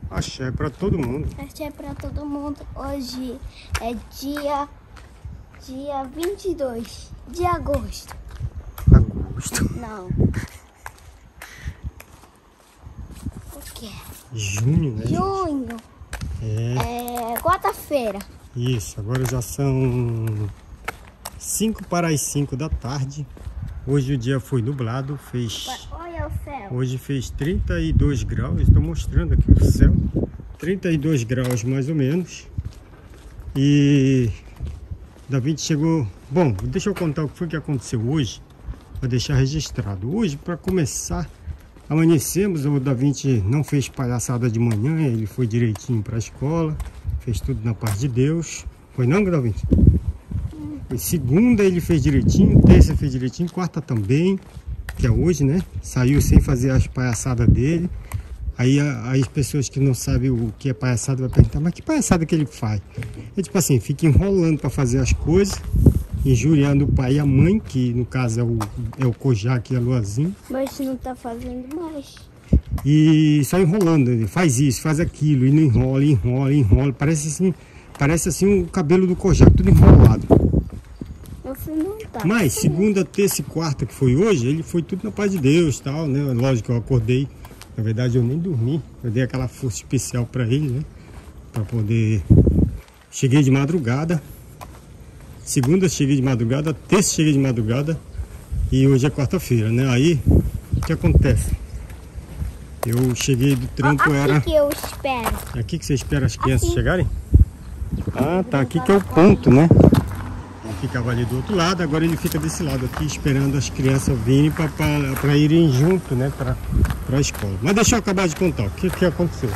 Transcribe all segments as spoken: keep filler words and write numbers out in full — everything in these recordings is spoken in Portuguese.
Axé pra todo mundo. Axé pra todo mundo. Hoje é dia, dia vinte e dois de agosto. Agosto. Não. O que? Junho, né? Junho. É. É quarta-feira. Isso, agora já são cinco para as cinco da tarde. Hoje o dia foi nublado, fez... Olha o céu. Hoje fez trinta e dois graus, estou mostrando aqui o céu. trinta e dois graus mais ou menos. E Davi chegou... Bom, deixa eu contar o que foi que aconteceu hoje, para deixar registrado. Hoje, para começar, amanhecemos, o Davi não fez palhaçada de manhã, ele foi direitinho para a escola, fez tudo na paz de Deus. Foi não, Davi? Hum. Segunda ele fez direitinho, terça fez direitinho, quarta também, que é hoje, né? Saiu sem fazer as palhaçadas dele. Aí as pessoas que não sabem o que é palhaçada vai perguntar, mas que palhaçada que ele faz? É tipo assim, fica enrolando para fazer as coisas, injuriando o pai e a mãe, que no caso é o, é o Kojak e a Luazinha. Mas não tá fazendo mais. E só enrolando, ele faz isso, faz aquilo, e não enrola, enrola, enrola. Parece assim, parece assim o cabelo do Kojak, tudo enrolado. Você não tá. Mas segunda, terça e quarta, que foi hoje, ele foi tudo na paz de Deus, tal, né? Lógico, eu acordei. Na verdade eu nem dormi, eu dei aquela força especial para ele, né? Para poder... Cheguei de madrugada. Segunda cheguei de madrugada, terça cheguei de madrugada. E hoje é quarta-feira, né? Aí, o que acontece? Eu cheguei do trampo, aqui era... que eu espero. É aqui que você espera as crianças Assim. chegarem? Ah, tá, aqui que é o ponto, né? Ele ficava ali do outro lado, agora ele fica desse lado aqui, esperando as crianças virem para irem junto, né? Para a escola. Mas deixa eu acabar de contar o que, que aconteceu.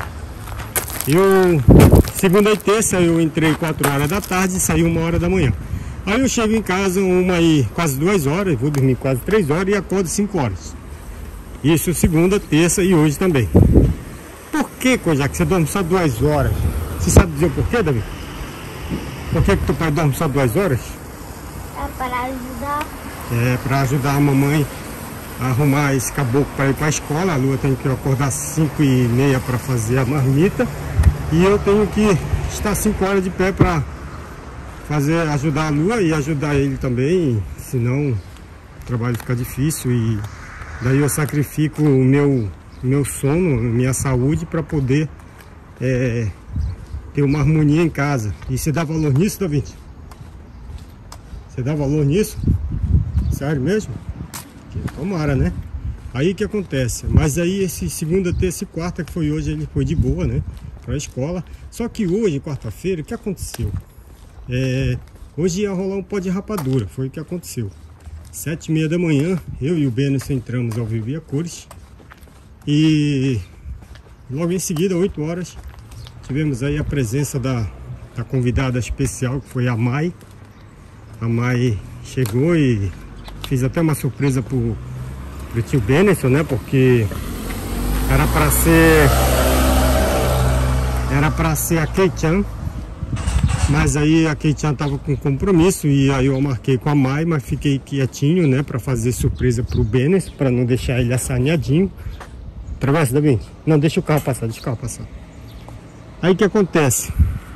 Eu, segunda e terça, eu entrei quatro horas da tarde e saí uma hora da manhã. Aí eu chego em casa uma e quase duas horas, vou dormir quase três horas e acordo cinco horas. Isso segunda, terça e hoje também. Por que, Kojak, você dorme só duas horas? Você sabe dizer o porquê, Davi? Por que que teu pai dorme só duas horas? É para ajudar. É para ajudar a mamãe a arrumar esse caboclo para ir para a escola. A Lua tem que acordar às cinco e meia para fazer a marmita. E eu tenho que estar cinco horas de pé para fazer, ajudar a Lua e ajudar ele também. Senão o trabalho fica difícil e daí eu sacrifico o meu, meu sono, minha saúde para poder é, ter uma harmonia em casa. E você dá valor nisso, Davi? Você dá valor nisso? Sério mesmo? Tomara, né? Aí o que acontece? Mas aí esse segunda, terça e quarta, que foi hoje, ele foi de boa, né? Para a escola. Só que hoje, quarta-feira, o que aconteceu? É, hoje ia rolar um pó de rapadura, foi o que aconteceu. Sete e meia da manhã, eu e o Benes entramos ao vivo e a cores. E logo em seguida, oito horas, tivemos aí a presença da, da convidada especial, que foi a Mai. A Mai chegou e fiz até uma surpresa pro, pro tio Benison, né? Porque era para ser era para ser a Kei-chan, mas aí a Kei-chan tava com compromisso e aí eu marquei com a Mai, mas fiquei quietinho, né? Para fazer surpresa pro Benison, para não deixar ele assanhadinho. Atravessa, Davi? Não, deixa o carro passar, deixa o carro passar. Aí o que acontece?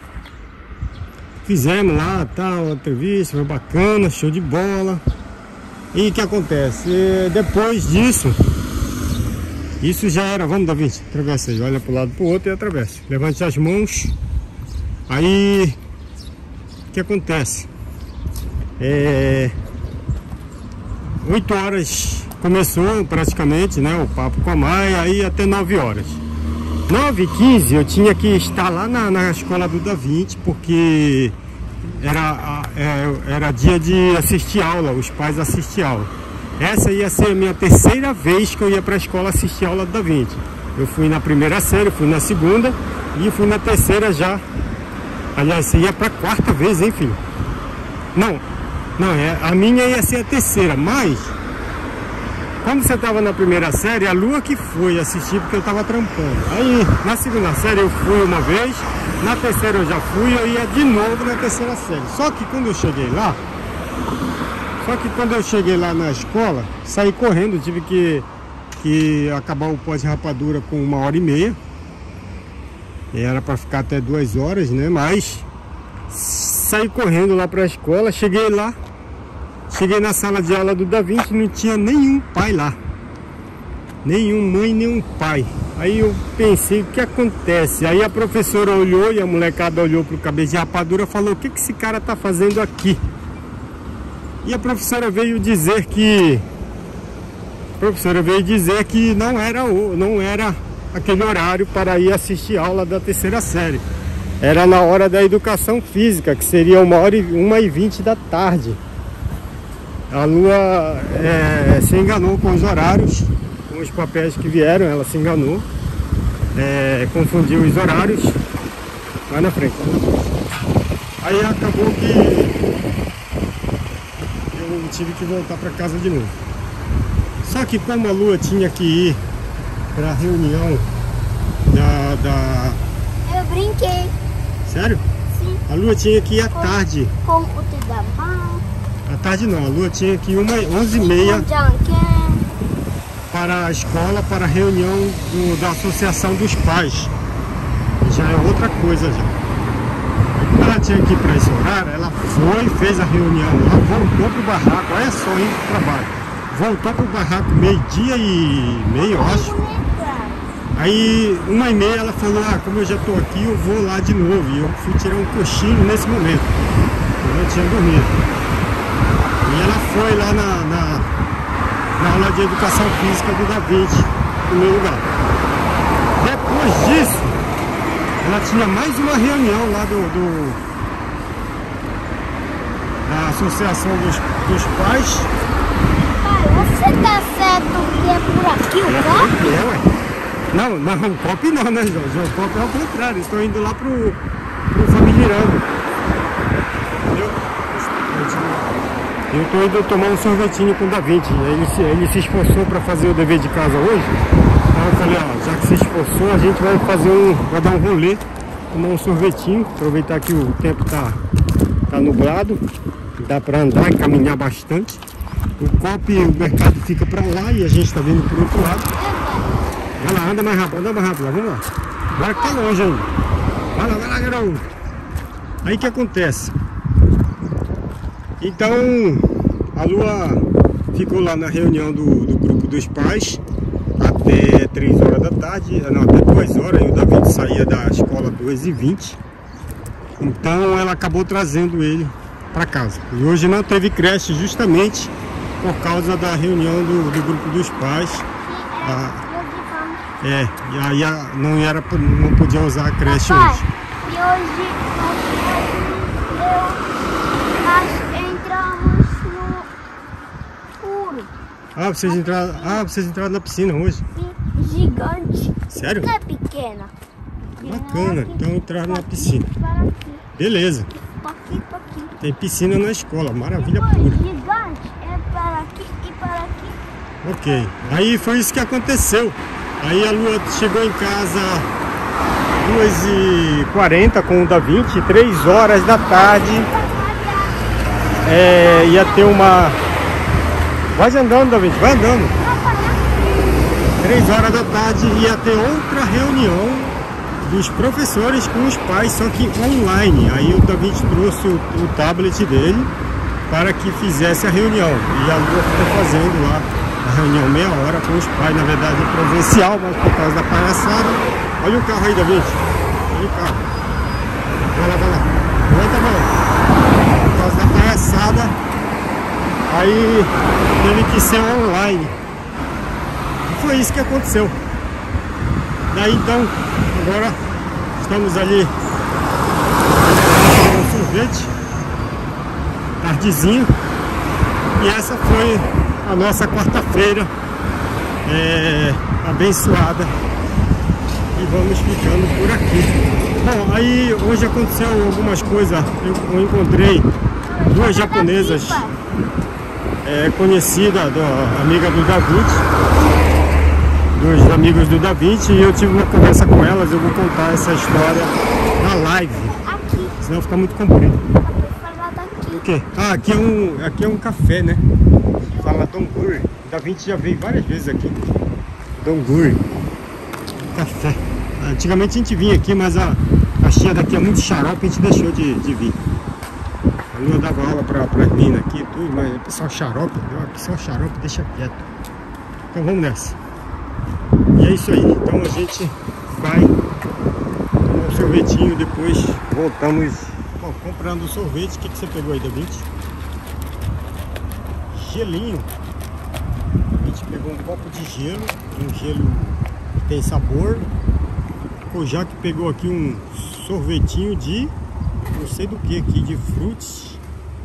Fizemos lá, tal, a entrevista, foi bacana, show de bola. E o que acontece? E depois disso, isso já era, vamos, Davi, atravessa aí, olha para o lado para o outro e atravessa. Levante as mãos. Aí, o que acontece? É, oito horas começou praticamente, né, o papo com a Maia, aí até nove horas. nove e quinze eu tinha que estar lá na, na escola do Davi, porque era, era dia de assistir aula, os pais assistir aula. Essa ia ser a minha terceira vez que eu ia para a escola assistir aula do Davi. Eu fui na primeira série, fui na segunda e fui na terceira já. Aliás, ia para a quarta vez, enfim. Não, não, é, a minha ia ser a terceira, mas... Como você estava na primeira série, a Lua que foi assistir porque eu estava trampando. Aí, na segunda série eu fui uma vez, na terceira eu já fui, eu ia de novo na terceira série. Só que quando eu cheguei lá, só que quando eu cheguei lá na escola, saí correndo, tive que, que acabar o pós-rapadura com uma hora e meia. E era para ficar até duas horas, né? Mas saí correndo lá para a escola, cheguei lá, cheguei na sala de aula do Da Vinci, não tinha nenhum pai lá. Nenhum mãe, nenhum pai. Aí eu pensei, o que acontece? Aí a professora olhou e a molecada olhou pro cabeça de rapadura e falou, o que que esse cara tá fazendo aqui? E a professora veio dizer que... A professora veio dizer que não era, não era aquele horário para ir assistir aula da terceira série. Era na hora da educação física, que seria uma hora e, uma e vinte da tarde. A Lua é, se enganou com os horários, com os papéis que vieram, ela se enganou. É, confundiu os horários. Vai na frente. Aí acabou que eu tive que voltar para casa de novo. Só que como a Lua tinha que ir para a reunião da, da... Eu brinquei. Sério? Sim. A Lua tinha que ir à tarde. Com o teu da mão. À tarde não, a Lua tinha que ir uma, onze e meia para a escola, para a reunião do, da Associação dos Pais. Já é outra coisa já. Aí, quando ela tinha que ir para esse horário, ela foi, fez a reunião lá, voltou pro barraco, olha só, indo pro trabalho. Voltou pro barraco meio-dia e meio, eu acho. Aí, uma e meia, ela falou, ah, como eu já tô aqui, eu vou lá de novo. E eu fui tirar um cochilo nesse momento. Eu não tinha dormido. E ela foi lá na, na, na aula de educação física do Da Vinci, no meu lugar. Depois disso, ela tinha mais uma reunião lá do, do da Associação dos, dos Pais. Pai, você tá certo que é por aqui o copo? É, ué. Não, não, o copo não, né, Jorge? O copo é ao contrário, estou indo lá pro, pro Famigirando. Entendeu? Eu estou indo tomar um sorvetinho com o Da Vinci. Ele se, ele se esforçou para fazer o dever de casa hoje. Então eu falei, ó, já que se esforçou, a gente vai fazer um. vai dar um rolê, tomar um sorvetinho, aproveitar que o tempo tá, tá nublado, dá para andar e caminhar bastante. O copo e o mercado fica para lá e a gente está vindo pro outro lado. Vai lá, anda mais rápido, anda mais rápido, vamos lá. Agora que tá longe ainda. Vai lá, vai lá, garoto. Aí o que acontece? Então, a Lua ficou lá na reunião do, do grupo dos pais até três horas da tarde, não, até duas horas, e o Da Vinci saía da escola duas e vinte. Então ela acabou trazendo ele para casa. E hoje não teve creche justamente por causa da reunião do, do grupo dos pais. Ah, é, e aí a, não, era, não podia usar a creche Papai, hoje. E hoje eu, nós entramos no puro. Ah, vocês entraram, ah, vocês entraram na piscina hoje? Gigante. Sério? Não é pequena. Bacana, Aqui, então entraram na piscina. para aqui, Beleza. para aqui, para aqui. Tem piscina na escola, maravilha Depois, pura. gigante é para aqui e para aqui. Ok, aí foi isso que aconteceu. Aí a Lua chegou em casa duas e quarenta com o Da Vinci, três horas da tarde. É, ia ter uma... Vai andando, Da Vinci, vai andando. três horas da tarde ia ter outra reunião dos professores com os pais, só que online. Aí o Da Vinci trouxe o, o tablet dele para que fizesse a reunião. E a Lua ficou fazendo lá a reunião meia hora com os pais, na verdade provincial, mas por causa da palhaçada. Olha o carro aí, Da Vinci. Olha o carro. Vai lá, vai lá. Aguenta, vai. Por causa da palhaçada, aí teve que ser online. E foi isso que aconteceu. Daí então, agora estamos ali com um sorvete, tardezinho. E essa foi a nossa quarta-feira é, abençoada. E vamos ficando por aqui. Bom, aí hoje aconteceu algumas coisas. Eu, eu encontrei duas japonesas é, conhecidas, do, amiga do Da Vinci, dos amigos do Da Vinci, e eu tive uma conversa com elas. Eu vou contar essa história na live, Aqui. senão fica muito comprido. Aqui. O quê? Ah, aqui é um, aqui é um café, né? Fala Dongguri. Da Vinci já veio várias vezes aqui. Dongguri. Café. Antigamente a gente vinha aqui, mas a, a tia daqui é muito xarope, a gente deixou de, de vir. A Lua dava aula para as meninas aqui e tudo, mas o pessoal xarope, o pessoal xarope deixa quieto. Então vamos nessa. E é isso aí. Então a gente vai tomar um sorvetinho, depois voltamos. Bom, comprando o sorvete. O que, que você pegou aí, Da Vinci? Gelinho. A gente pegou um copo de gelo, um gelo que tem sabor. O Jaque pegou aqui um sorvetinho de não sei do que aqui, de frutas.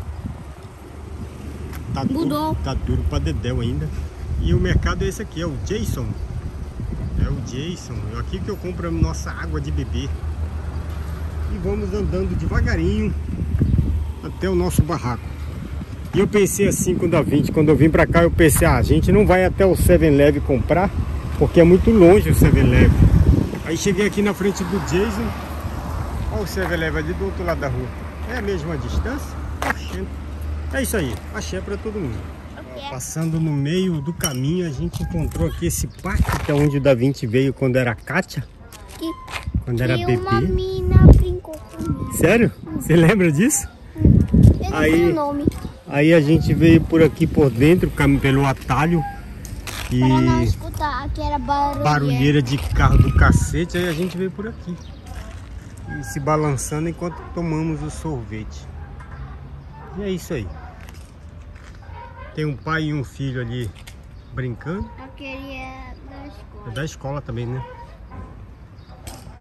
Tá duro, tá duro pra dedéu ainda. E o mercado é esse aqui, é o Jason. É o Jason. É aqui que eu compro a nossa água de beber. E vamos andando devagarinho até o nosso barraco. E eu pensei assim com o Da Vinci, quando eu vim pra cá, eu pensei, ah, a gente não vai até o seven eleven comprar, porque é muito longe o seven eleven. Aí cheguei aqui na frente do Jason. Olha o seven eleven ali do outro lado da rua. É a mesma distância? Oxente. É isso aí, achei pra todo mundo. Okay. Passando no meio do caminho, a gente encontrou aqui esse parque, que é onde o Da Vinci veio quando era Kátia. Que, quando era bebê. Uma mina brincou comigo. Sério? Hum. Você lembra disso? Hum. Eu não aí, sei o nome. Aí a gente veio por aqui por dentro, pelo atalho. E para não escutar, que era barulheira. barulheira de carro do cacete, aí a gente veio por aqui. E se balançando enquanto tomamos o sorvete. E é isso aí. Tem um pai e um filho ali brincando. Aquele é da escola. É da escola também, né?